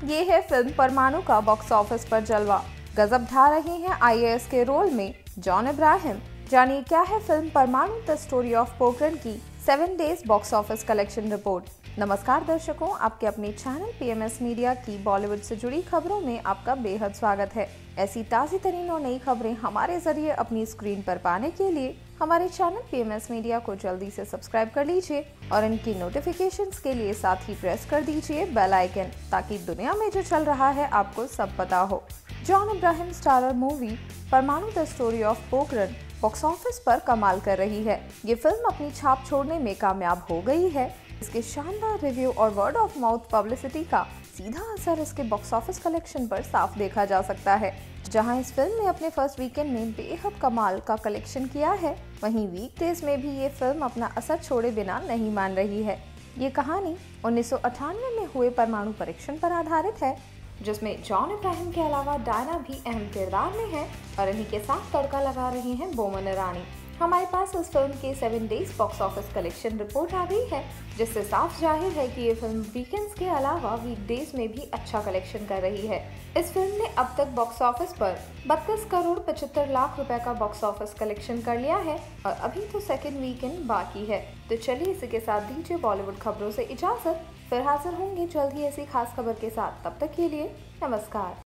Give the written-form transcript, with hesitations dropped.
ये है फिल्म परमाणु का बॉक्स ऑफिस पर जलवा। गजब ढा रहे हैं आईएएस के रोल में जॉन इब्राहिम। जानिए क्या है फिल्म परमाणु द स्टोरी ऑफ पोखरण की 7 days box office collection report. नमस्कार दर्शकों, आपके अपने चैनल पीएमएस मीडिया की बॉलीवुड से जुड़ी खबरों में आपका बेहद स्वागत है। ऐसी ताज़ी तरीन और नई खबरें हमारे जरिए अपनी स्क्रीन पर पाने के लिए हमारे चैनल पीएमएस मीडिया को जल्दी से सब्सक्राइब कर लीजिए और इनकी नोटिफिकेशंस के लिए साथ ही प्रेस कर दीजिए बेल आइकन, ताकि दुनिया में जो चल रहा है आपको सब पता हो। John Ibrahim starrer movie Parmanu the story of Pokhran box office पर कमाल कर रही है। ये फिल्म अपनी छाप छोड़ने में कामयाब हो गई है। इसके शानदार रिव्यू और वर्ड ऑफ माउथ पब्लिसिटी का सीधा असर इसके बॉक्स ऑफिस कलेक्शन पर साफ देखा जा सकता है। जहां इस फिल्म ने अपने फर्स्ट वीकेंड में बेहद कमाल का कलेक्शन किया है, वहीं वीकडेज में भी ये फिल्म अपना असर छोड़े बिना नहीं मान रही है। ये कहानी 1998 में हुए परमाणु परीक्षण पर आधारित है, जिसमें जॉन इब्राहिम के अलावा डायना भी अहम किरदार में है और इन्हीं के साथ तड़का लगा रही हैं बोमन ईरानी। हमारे पास इस फिल्म की 7 days box office collection report आ गई है, जिससे साफ जाहिर है कि ये फिल्म वीकेंड्स के अलावा वीकडेज में भी अच्छा कलेक्शन कर रही है। इस फिल्म ने अब तक बॉक्स ऑफिस पर 32 करोड़ 75 लाख रुपए का बॉक्स ऑफिस कलेक्शन कर लिया है और अभी तो सेकेंड वीकेंड बाकी है। तो चलिए इसी के साथ दीजिए बॉलीवुड खबरों से इजाजत। फिर हाजिर होंगे जल्द ही ऐसी खास खबर के साथ। तब तक के लिए नमस्कार।